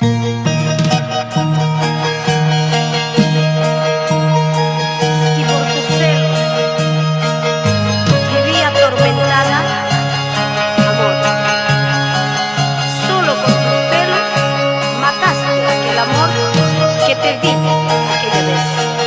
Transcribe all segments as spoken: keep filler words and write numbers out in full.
Si por tus celos vivía atormentada, amor, solo con tus celos mataste aquel amor que te di aquella vez.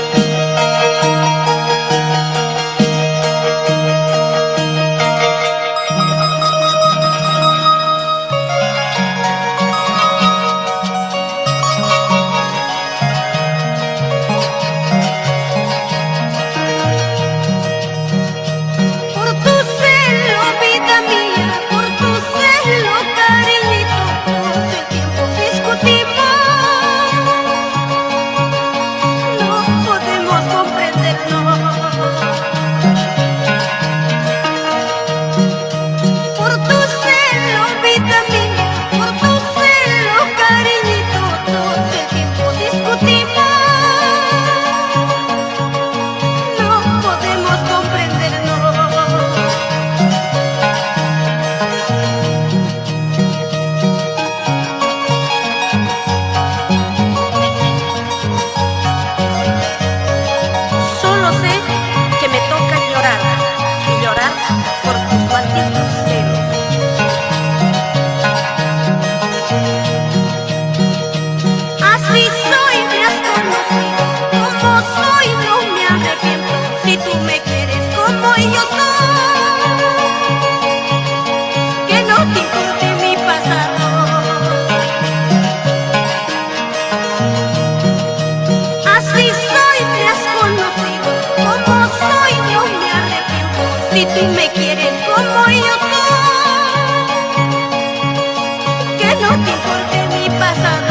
Si tú me quieres como yo soy, que no te importe mi pasado.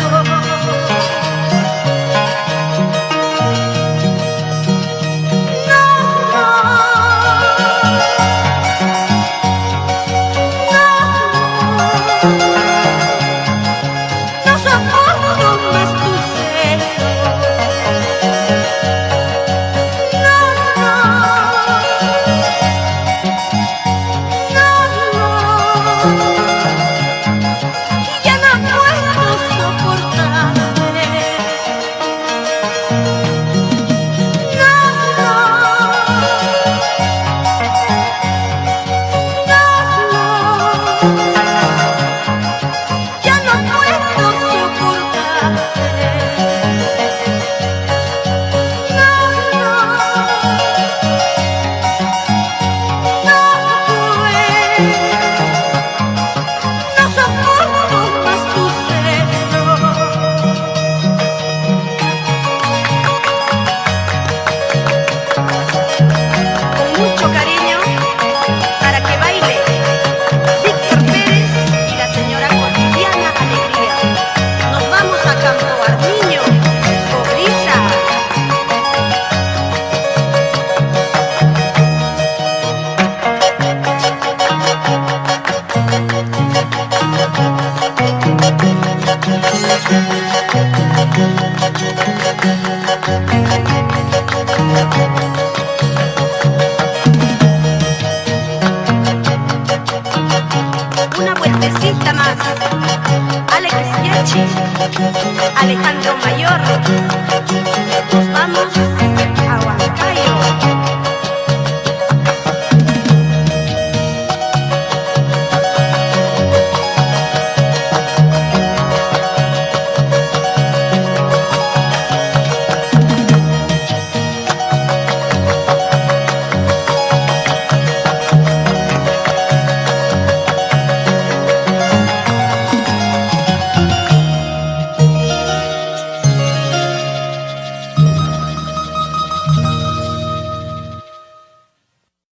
No, no, no, no soporto más tu celo. No, no. Ya no puedo soportarte. No, no, no, no. Ya no puedo soportarte. No, no, no puedo. No soporto más tu celo. Con mucho cariño, para que baile Víctor Pérez y la señora Cotidiana Alegría. Nos vamos a Campo Armiño, Cobriza. Una vueltecita más. Alex Yachi, Alejandro Mayor. Nos vamos